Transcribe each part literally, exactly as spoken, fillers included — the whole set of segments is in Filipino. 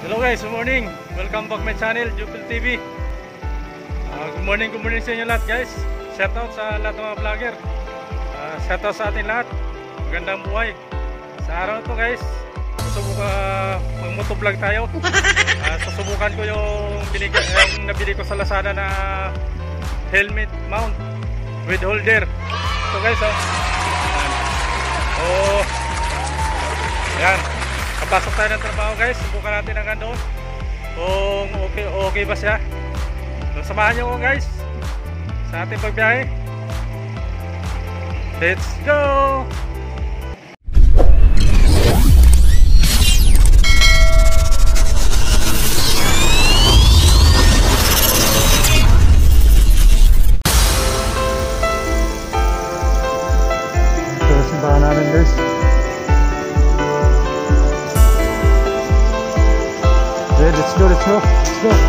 Hello guys, good morning. Welcome back my channel, Jupil T V. Uh, good morning, good morning sa inyo lahat guys. Shout out sa lahat ng mga vlogger. Uh, shout out sa atin lahat. Magandang buhay. Sa araw ito guys, susubukan uh, mag-motovlog tayo. Uh, susubukan ko yung, binigay, yung nabili ko sa Lazada na helmet mount with holder. Ito guys, oh. Oh. Ayan. Kapasok tayo ng trabaho guys, subukan natin hanggang doon kung okay, okay ba siya. So, samahan nyo ko guys sa ating pagbiyahe. Let's go! Ito yung simbahan namin guys. Okay, let's go, let's go, let's go.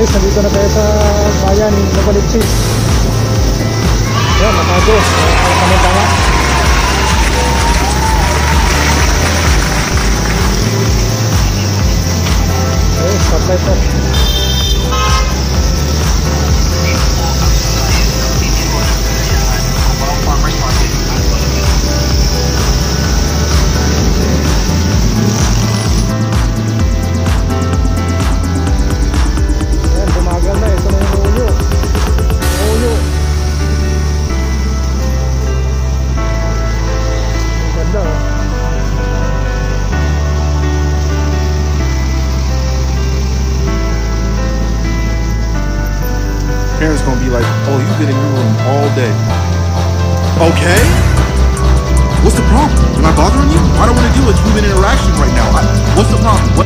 Guys, nandito na tayo sa bayan ng Novaliches. Yan, nakago. Tama-tama. Okay, supply po. Parents gonna be like, oh, you've been in your room all day. Okay? What's the problem? Am I bothering you? I don't want to deal with human interaction right now. I, what's the problem? What?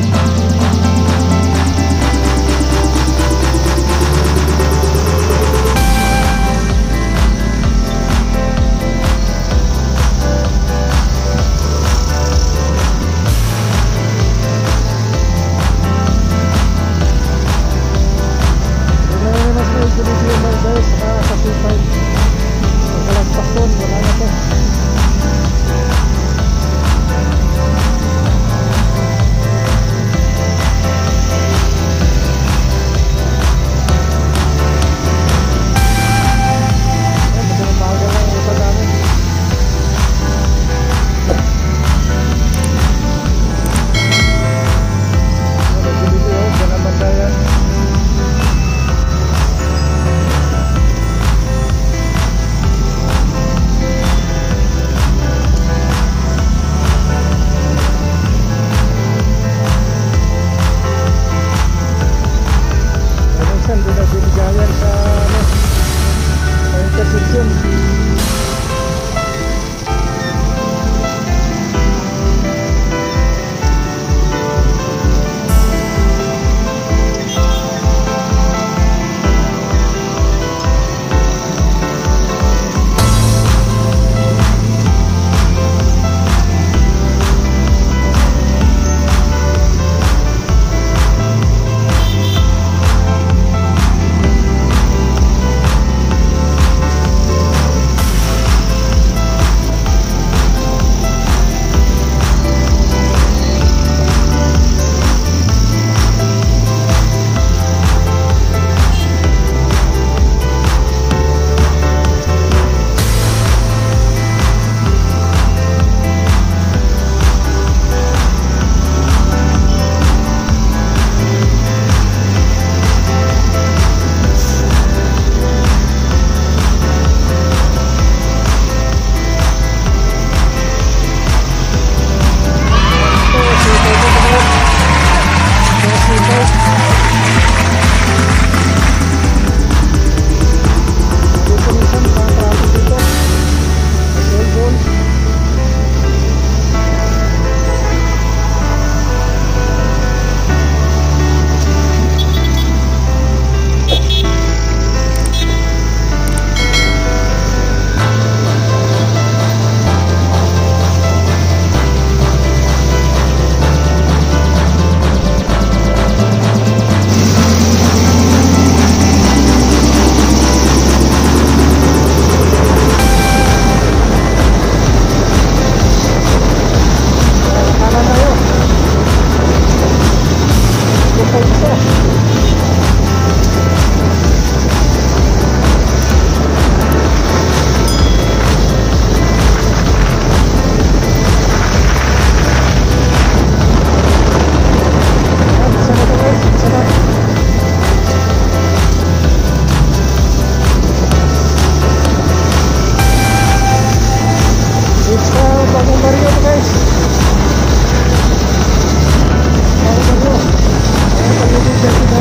Guys,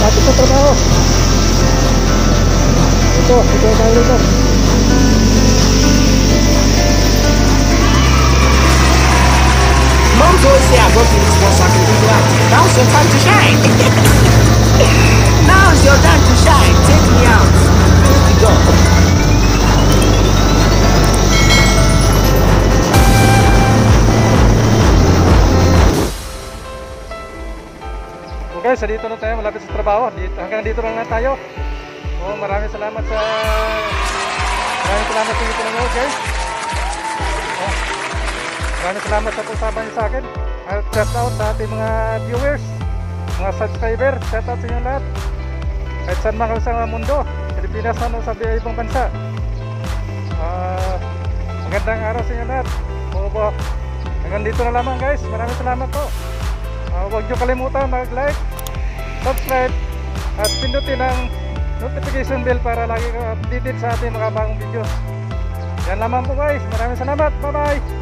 Atin sa trabaho. Ito, ito tayo rito. Moms always say I go through this once I can do that. Now's your time to shine. Now's your time to shine. Take me out. Here we go. So guys, dito na tayo malapit sa trabaho. Dito, hanggang dito lang na tayo. Oh, maraming salamat sa maraming salamat sa inyo pinanood, guys. Oh, maraming salamat sa pagsabayan niyo sa akin. At shout out sa ating mga viewers, mga subscriber. Shout out sa inyo lahat. Kahit saan man kayo sa mundo, Pilipinas o sa ibang bansa. Uh, magandang araw sa inyo lahat. Oh, bo. Hanggang dito na lamang, guys. Maraming salamat po. Uh, huwag nyo kalimutan mag-like, subscribe, at pindutin ang notification bell para lagi ka updated sa ating mga bagong videos. Yan lamang po, guys. Maraming salamat. Bye bye.